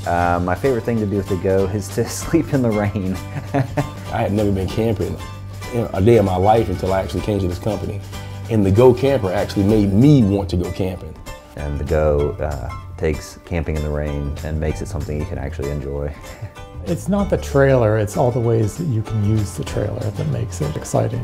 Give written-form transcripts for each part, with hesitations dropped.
My favorite thing to do with the GO is to sleep in the rain. I had never been camping a day of my life until I actually came to this company. And the GO camper actually made me want to go camping. And the GO takes camping in the rain and makes it something you can actually enjoy. It's not the trailer, it's all the ways that you can use the trailer that makes it exciting.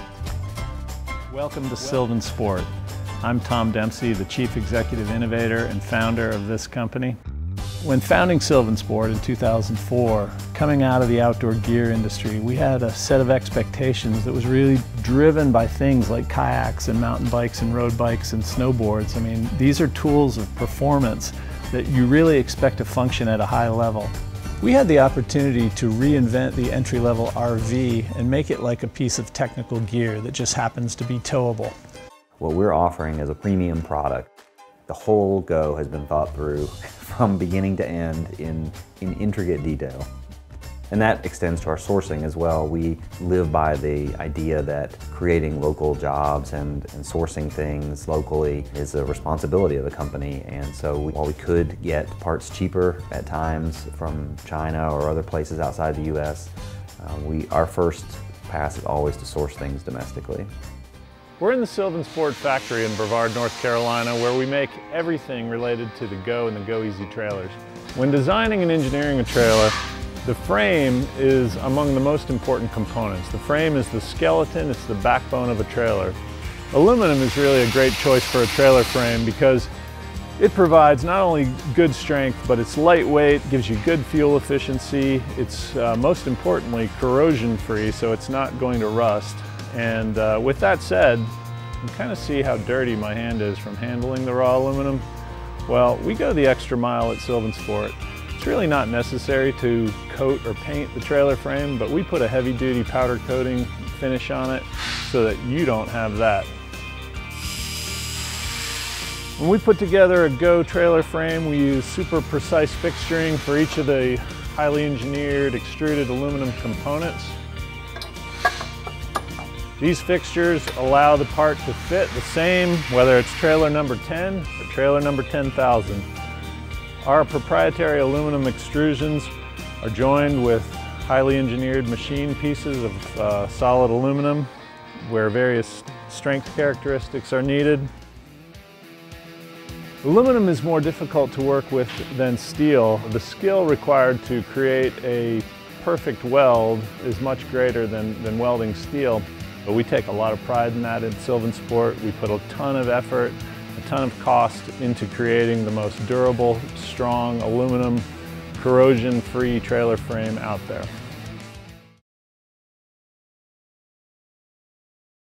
Welcome to SylvanSport. I'm Tom Dempsey, the Chief Executive Innovator and founder of this company. When founding SylvanSport in 2004, coming out of the outdoor gear industry, we had a set of expectations that was really driven by things like kayaks and mountain bikes and road bikes and snowboards. I mean, these are tools of performance that you really expect to function at a high level. We had the opportunity to reinvent the entry-level RV and make it like a piece of technical gear that just happens to be towable. What we're offering is a premium product. The whole GO has been thought through from beginning to end in intricate detail. And that extends to our sourcing as well. We live by the idea that creating local jobs and sourcing things locally is a responsibility of the company. And so while we could get parts cheaper at times from China or other places outside the US, our first pass is always to source things domestically. We're in the SylvanSport factory in Brevard, North Carolina, where we make everything related to the GO and the GO Easy trailers. When designing and engineering a trailer, the frame is among the most important components. The frame is the skeleton, it's the backbone of a trailer. Aluminum is really a great choice for a trailer frame because it provides not only good strength, but it's lightweight, gives you good fuel efficiency. It's most importantly corrosion-free, so it's not going to rust. And with that said, you can kind of see how dirty my hand is from handling the raw aluminum. Well, we go the extra mile at SylvanSport. It's really not necessary to coat or paint the trailer frame, but we put a heavy-duty powder coating finish on it so that you don't have that. When we put together a GO trailer frame, we use super precise fixturing for each of the highly engineered extruded aluminum components. These fixtures allow the part to fit the same whether it's trailer number 10 or trailer number 10,000. Our proprietary aluminum extrusions are joined with highly engineered machine pieces of solid aluminum where various strength characteristics are needed. Aluminum is more difficult to work with than steel. The skill required to create a perfect weld is much greater than welding steel. But we take a lot of pride in that at SylvanSport. We put a ton of effort, a ton of cost into creating the most durable, strong aluminum, corrosion-free trailer frame out there.